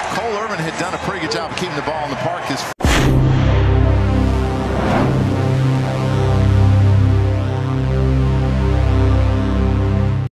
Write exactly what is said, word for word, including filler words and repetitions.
Cole Irvin had done a pretty good job of keeping the ball in the park.